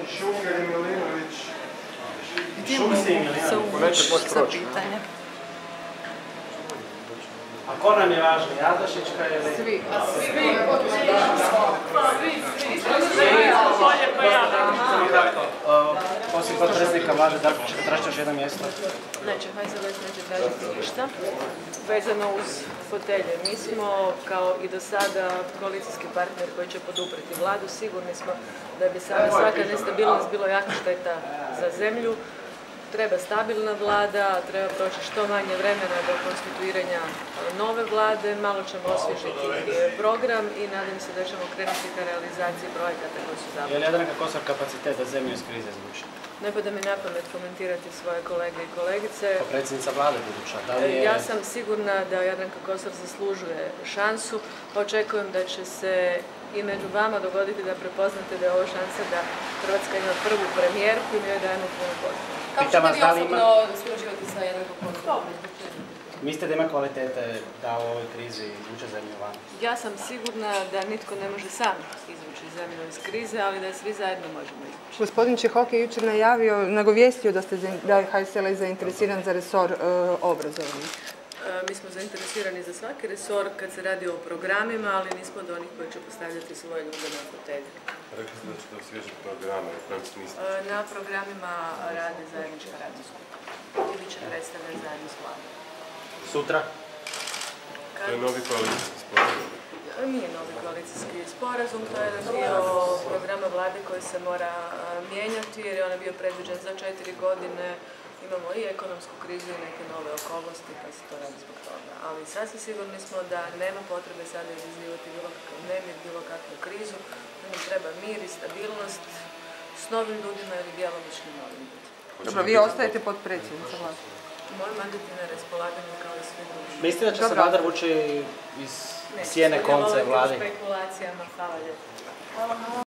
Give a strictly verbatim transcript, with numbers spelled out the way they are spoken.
Šuker i Milinović. Gdje mogu se uvući za pitanje? A ko nam je važniji, Adašićka ili... Svi. Svi. Svi. Svi. Bolje pa ja. Osim potpredsjednika vlade, da ćete tražiti još jedno mjesto? Neće, H S L S neće tražiti ništa vezano uz fotelje. Mi smo, kao i do sada, koalicijski partner koji će podupreti vladu. Sigurni smo da bi sama svaka nestabilnost bilo jako šteta za zemlju. Treba stabilna vlada, treba proći što manje vremena do konstituiranja nove vlade, malo ćemo osvježiti program i nadam se da ćemo krenuti ka realizaciji projekata koji su zapravo. Je li Jadranka Kosor kapacitet da zemlju iz krize izvuče? Ne pada mi na pamet komentirati svoje kolege i kolegice. Kao predsjednica vlade buduća, da li je... Ja sam sigurna da Jadranka Kosor zaslužuje šansu. Očekujem da će se i među vama dogoditi da prepoznate da je ovo šansa da Hrvatska ima prvu premijerku i mi joj dajemo puno potporu. Kako ćete vi osobno surađivati sa Jadrankom Kosorom? Mislite da ima kvalitete da u ovoj krizi izvuče zemlju van? Ja sam sigurna da nitko ne može sam izvući zemlju iz krize, ali da svi zajedno možemo izvući. Gospodin Čehok je jučer najavio, nagovijestio da, ste, da je H S L S zainteresiran za resor e, obrazovanja. Mi smo zainteresirani za svaki resor kad se radi o programima, ali nismo od onih koji će postavljati svoje ljude na fotelje. Rekli ste da ćete osvježiti programe, u kojem smislu? Na programima radi zajednička radna skupina. Ili će predstavljati zajedno s vladom. Sutra? To je novi koalicijski sporazum. Nije novi koalicijski sporazum, to je jedan dio programa vlade koji se mora mijenjati jer je ona bio predviđen za četiri godine. Imamo i ekonomsku krizu i neke nove okolnosti pa se to radi zbog toga. Ali sasvim sigurni smo da nema potrebe sada izazivati bilo kakav nemir, bilo kakvu krizu. Da nam treba mir i stabilnost s novim ljudima ili djelomično novim ljudima. Dobro, vi ostajete potpredsjednica vlade. Moj mandat je na raspolaganju kao i svi drugi. Mislite da će se Vladar vući iz sjene konce vlade? Ne, spekulacijama, hvala lijepo.